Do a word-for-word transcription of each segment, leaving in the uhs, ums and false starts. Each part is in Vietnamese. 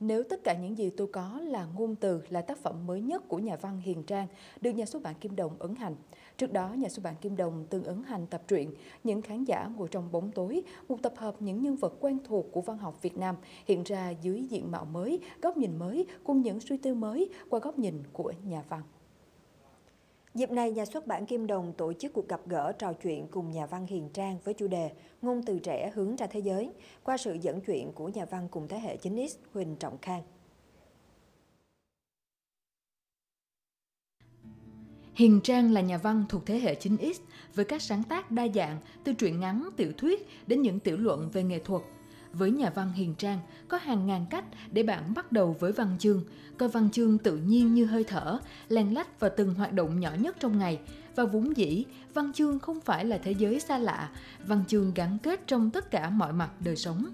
Nếu tất cả những gì tôi có là ngôn từ là tác phẩm mới nhất của nhà văn Hiền Trang, được nhà xuất bản Kim Đồng ấn hành. Trước đó, nhà xuất bản Kim Đồng từng ấn hành tập truyện Những khán giả ngồi trong bóng tối, một tập hợp những nhân vật quen thuộc của văn học Việt Nam hiện ra dưới diện mạo mới, góc nhìn mới cùng những suy tư mới qua góc nhìn của nhà văn. Dịp này, nhà xuất bản Kim Đồng tổ chức cuộc gặp gỡ trò chuyện cùng nhà văn Hiền Trang với chủ đề Ngôn từ trẻ hướng ra thế giới, qua sự dẫn chuyện của nhà văn cùng thế hệ chín X Huỳnh Trọng Khang. Hiền Trang là nhà văn thuộc thế hệ chín X với các sáng tác đa dạng từ truyện ngắn, tiểu thuyết đến những tiểu luận về nghệ thuật. Với nhà văn Hiền Trang, có hàng ngàn cách để bạn bắt đầu với văn chương, coi văn chương tự nhiên như hơi thở, len lách vào từng hoạt động nhỏ nhất trong ngày. Và vốn dĩ, văn chương không phải là thế giới xa lạ, văn chương gắn kết trong tất cả mọi mặt đời sống.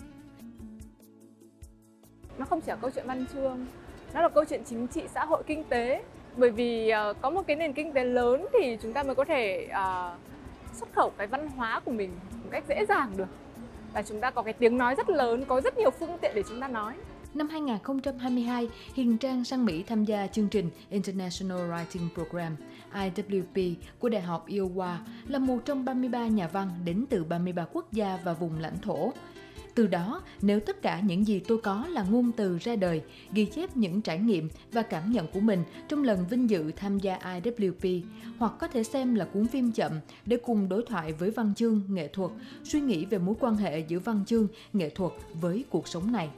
Nó không chỉ là câu chuyện văn chương, nó là câu chuyện chính trị, xã hội, kinh tế. Bởi vì uh, có một cái nền kinh tế lớn thì chúng ta mới có thể uh, xuất khẩu cái văn hóa của mình một cách dễ dàng được. Và chúng ta có cái tiếng nói rất lớn, có rất nhiều phương tiện để chúng ta nói. Năm hai nghìn không trăm hai mươi hai, Hiền Trang sang Mỹ tham gia chương trình International Writing Program I W P của Đại học Iowa, là một trong ba mươi ba nhà văn đến từ ba mươi ba quốc gia và vùng lãnh thổ. Từ đó, nếu tất cả những gì tôi có là ngôn từ ra đời, ghi chép những trải nghiệm và cảm nhận của mình trong lần vinh dự tham gia I W P, hoặc có thể xem là cuốn phim chậm để cùng đối thoại với văn chương, nghệ thuật, suy nghĩ về mối quan hệ giữa văn chương, nghệ thuật với cuộc sống này.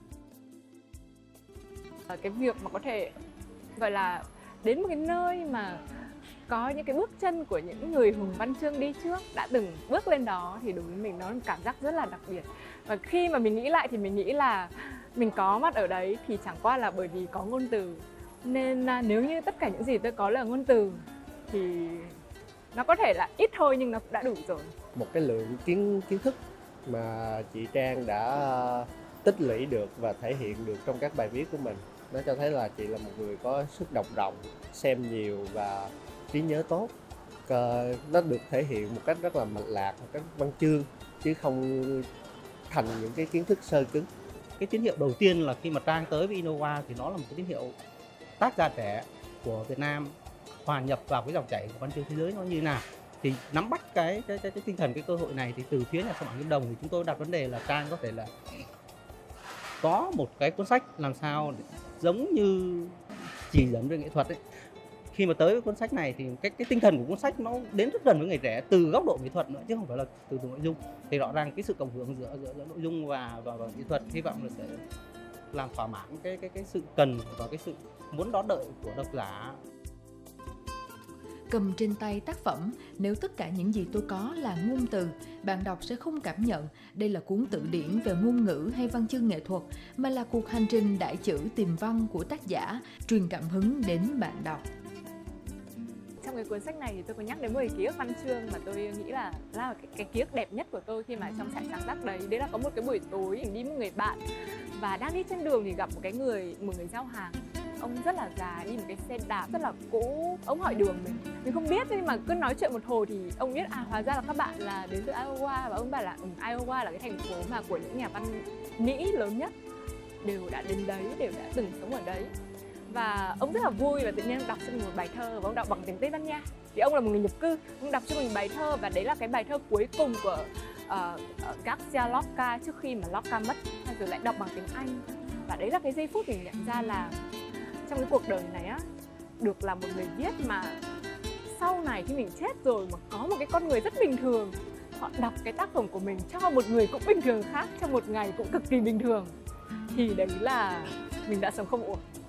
Cái việc mà có thể gọi là đến một cái nơi mà có những cái bước chân của những người hùng văn chương đi trước đã từng bước lên đó thì đối với mình nó là một cảm giác rất là đặc biệt. Và khi mà mình nghĩ lại thì mình nghĩ là mình có mặt ở đấy thì chẳng qua là bởi vì có ngôn từ. Nên nếu như tất cả những gì tôi có là ngôn từ thì nó có thể là ít thôi nhưng nó cũng đã đủ rồi. Một cái lượng kiến kiến thức mà chị Trang đã tích lũy được và thể hiện được trong các bài viết của mình, nó cho thấy là chị là một người có sức đọc rộng, xem nhiều và trí nhớ tốt. Nó được thể hiện một cách rất là mạch lạc, một cách văn chương chứ không thành những cái kiến thức sơ cứng. Cái tín hiệu đầu tiên là khi mà Trang tới với Innova thì nó là một cái tín hiệu tác giả trẻ của Việt Nam hòa nhập vào cái dòng chảy của văn chương thế giới nó như thế nào. Thì nắm bắt cái cái, cái, cái tinh thần, cái cơ hội này thì từ phía nhà xuất bản Kim Đồng thì chúng tôi đặt vấn đề là Trang có thể là có một cái cuốn sách làm sao để giống như chỉ dẫn về nghệ thuật ấy. Khi mà tới với cuốn sách này thì cái cái tinh thần của cuốn sách nó đến rất gần với người trẻ từ góc độ nghệ thuật nữa chứ không phải là từ, từ nội dung. Thì rõ ràng cái sự cộng hưởng giữa giữa, giữa nội dung và, và và nghệ thuật hy vọng là sẽ làm thỏa mãn cái cái cái sự cần và cái sự muốn đón đợi của độc giả. Cầm trên tay tác phẩm Nếu tất cả những gì tôi có là ngôn từ, bạn đọc sẽ không cảm nhận đây là cuốn tự điển về ngôn ngữ hay văn chương nghệ thuật, mà là cuộc hành trình đại chữ tìm văn của tác giả, truyền cảm hứng đến bạn đọc. Trong cái cuốn sách này thì tôi có nhắc đến một cái ký ức văn chương mà tôi nghĩ là là cái, cái ký ức đẹp nhất của tôi khi mà trong trại sáng tác đấy. Đấy là có một cái buổi tối mình đi với một người bạn và đang đi trên đường thì gặp một cái người một người giao hàng. Ông rất là già, đi một cái xe đạp rất là cũ. Ông hỏi đường mình, mình không biết nhưng mà cứ nói chuyện một hồi thì ông biết à hóa ra là các bạn là đến từ Iowa. Và ông bảo là ừ, Iowa là cái thành phố mà của những nhà văn Mỹ lớn nhất, đều đã đến đấy, đều đã từng sống ở đấy. Và ông rất là vui và tự nhiên đọc cho mình một bài thơ và ông đọc bằng tiếng Tây Ban Nha. Thì ông là một người nhập cư, ông đọc cho mình bài thơ và đấy là cái bài thơ cuối cùng của uh, Garcia Lorca trước khi mà Lorca mất, rồi lại đọc bằng tiếng Anh. Và đấy là cái giây phút mình nhận ra là trong cái cuộc đời này á, được là một người viết mà sau này khi mình chết rồi mà có một cái con người rất bình thường, họ đọc cái tác phẩm của mình cho một người cũng bình thường khác trong một ngày cũng cực kỳ bình thường, thì đấy là mình đã sống không uổng.